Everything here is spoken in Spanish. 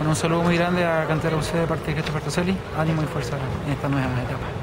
un saludo muy grande a Cantera UC de parte de Cristo Bertoselli. Ánimo y fuerza en esta nueva etapa.